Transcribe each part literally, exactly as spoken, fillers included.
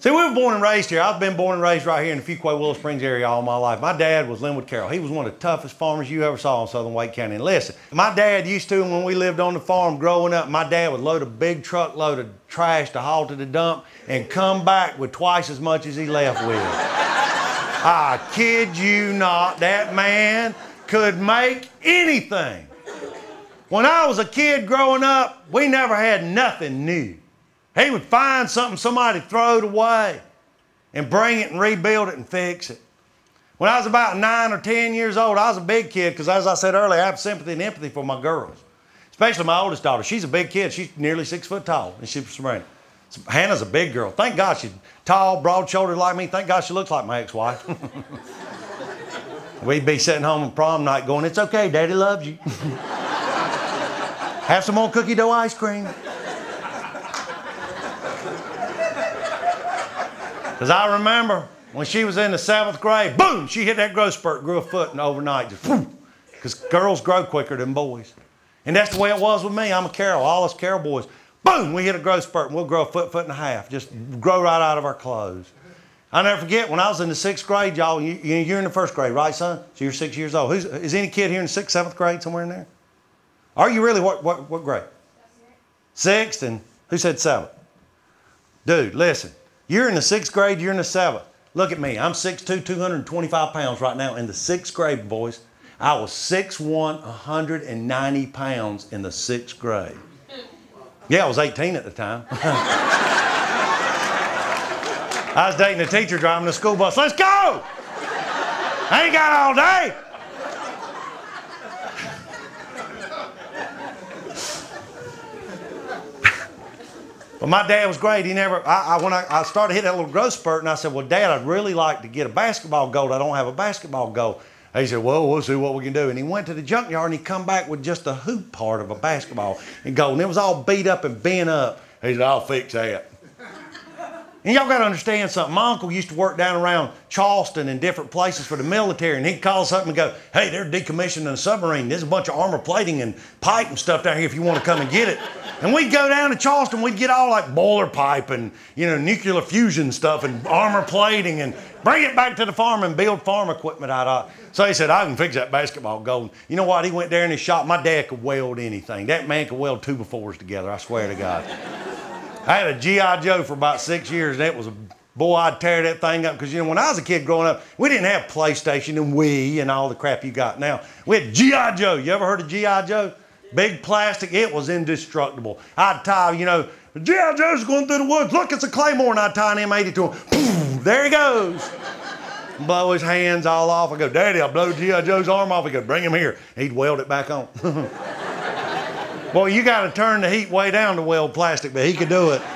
See, we were born and raised here. I've been born and raised right here in the Fuquay, Willow Springs area all my life. My dad was Linwood Carroll. He was one of the toughest farmers you ever saw in southern Wake County. And listen, my dad used to, when we lived on the farm growing up, my dad would load a big truckload of trash to haul to the dump and come back with twice as much as he left with. I kid you not, that man could make anything. When I was a kid growing up, we never had nothing new. He would find something somebody throwed away and bring it and rebuild it and fix it. When I was about nine or ten years old, I was a big kid because, as I said earlier, I have sympathy and empathy for my girls, especially my oldest daughter. She's a big kid. She's nearly six foot tall, and she's from Serena. Hannah's a big girl. Thank God she's tall, broad-shouldered like me. Thank God she looks like my ex-wife. We'd be sitting home on prom night going, "It's okay, Daddy loves you." Have some more cookie dough ice cream. Because I remember when she was in the seventh grade, boom, she hit that growth spurt, grew a foot, and overnight, just boom. Because girls grow quicker than boys. And that's the way it was with me. I'm a Carroll, all us Carroll boys. Boom, we hit a growth spurt, and we'll grow a foot, foot and a half. Just grow right out of our clothes. I'll never forget, when I was in the sixth grade, y'all, you, you're in the first grade, right, son? So you're six years old. Who's, is any kid here in the sixth, seventh grade, somewhere in there? Are you really, what, what, what grade? Sixth, and who said seventh? Dude, listen. You're in the sixth grade, you're in the seventh. Look at me, I'm six two, two hundred twenty-five pounds right now in the sixth grade, boys. I was six one, one hundred ninety pounds in the sixth grade. Yeah, I was eighteen at the time. I was dating a teacher driving the school bus. Let's go! I ain't got all day. But my dad was great. He never, I, I, when I, I started hitting that little growth spurt, and I said, "Well, Dad, I'd really like to get a basketball goal. I don't have a basketball goal." He said, "Well, we'll see what we can do." And he went to the junkyard, and he come back with just the hoop part of a basketball and goal. And it was all beat up and bent up. He said, "I'll fix that." And y'all got to understand something. My uncle used to work down around Charleston and different places for the military, and he'd call something and go, "Hey, they're decommissioning a submarine. There's a bunch of armor plating and pipe and stuff down here if you want to come and get it." And we'd go down to Charleston, we'd get all like boiler pipe and, you know, nuclear fusion stuff and armor plating and bring it back to the farm and build farm equipment out of it. So he said, "I can fix that basketball goal." You know what? He went there in his shop. My dad could weld anything. That man could weld two by fours together, I swear to God. I had a G I Joe for about six years, and it was a, boy, I'd tear that thing up. Because, you know, when I was a kid growing up, we didn't have PlayStation and Wii and all the crap you got now. We had G I Joe. You ever heard of G I Joe? Big plastic, it was indestructible. I'd tie, you know, G I Joe's going through the woods. Look, it's a Claymore, and I'd tie an M eighty to him. Boom, there he goes. Blow his hands all off. I go, "Daddy, I blow G I Joe's arm off." He goes, "Bring him here." He'd weld it back on. Boy, you got to turn the heat way down to weld plastic, but he could do it.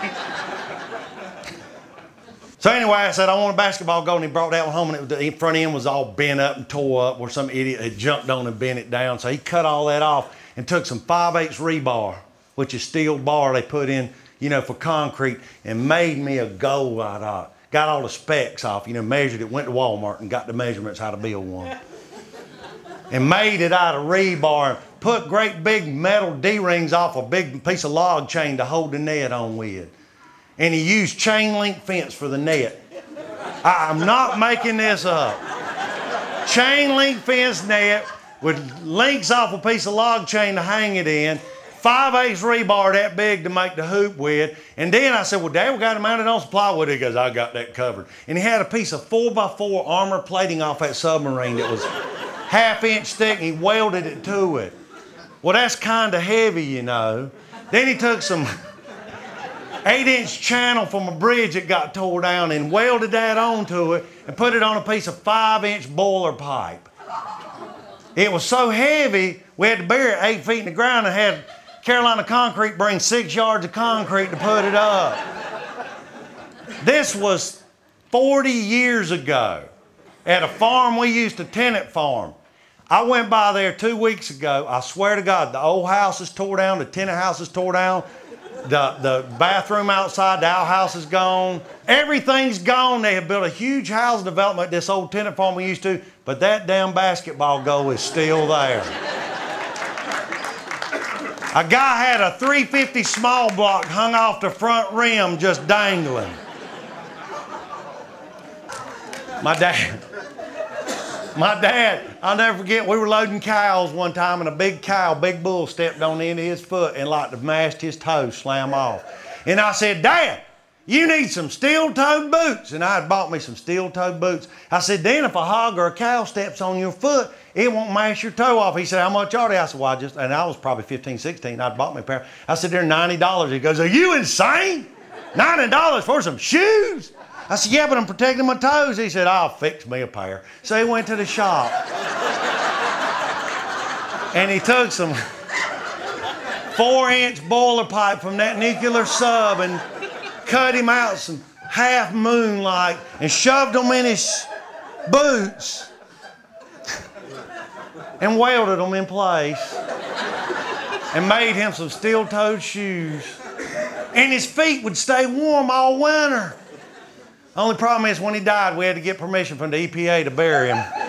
So anyway, I said, "I want a basketball goal," and he brought that one home, and it, the front end was all bent up and tore up where some idiot had jumped on and bent it down. So he cut all that off and took some five eighths rebar, which is steel bar they put in, you know, for concrete, and made me a goal out of it. Got all the specs off, you know, measured it, went to Walmart and got the measurements how to build one. And made it out of rebar, put great big metal D-rings off a big piece of log chain to hold the net on with. And he used chain link fence for the net. I'm not making this up. Chain link fence net with links off a piece of log chain to hang it in, five eighths rebar that big to make the hoop with. And then I said, "Well, Dad, we got it mounted on some plywood." He goes, "I got that covered." And he had a piece of four by four armor plating off that submarine that was half inch thick, and he welded it to it. Well, that's kind of heavy, you know. Then he took some eight inch channel from a bridge that got tore down and welded that onto it and put it on a piece of five inch boiler pipe. It was so heavy, we had to bury it eight feet in the ground and had Carolina Concrete bring six yards of concrete to put it up. This was forty years ago at a farm we used to tenant farm. I went by there two weeks ago. I swear to God, the old house is tore down, the tenant house is tore down, the, the bathroom outside, the outhouse is gone. Everything's gone. They have built a huge housing development at this old tenant farm we used to, but that damn basketball goal is still there. A guy had a three fifty small block hung off the front rim just dangling. My dad, my dad, I'll never forget, we were loading cows one time and a big cow, big bull stepped on the end of his foot and like mashed his toe slam off. And I said, Dad, you need some steel-toed boots. And I had bought me some steel-toed boots. I said, then if a hog or a cow steps on your foot, it won't mash your toe off. He said, how much are they? I said, well, I just, and I was probably fifteen, sixteen. I'd bought me a pair. I said, they're ninety dollars. He goes, are you insane? ninety dollars for some shoes? I said, yeah, but I'm protecting my toes. He said, I'll fix me a pair. So he went to the shop. And he took some four-inch boiler pipe from that nuclear sub and cut him out some half moonlight and shoved them in his boots and welded them in place and made him some steel-toed shoes. And his feet would stay warm all winter. Only problem is when he died, we had to get permission from the E P A to bury him.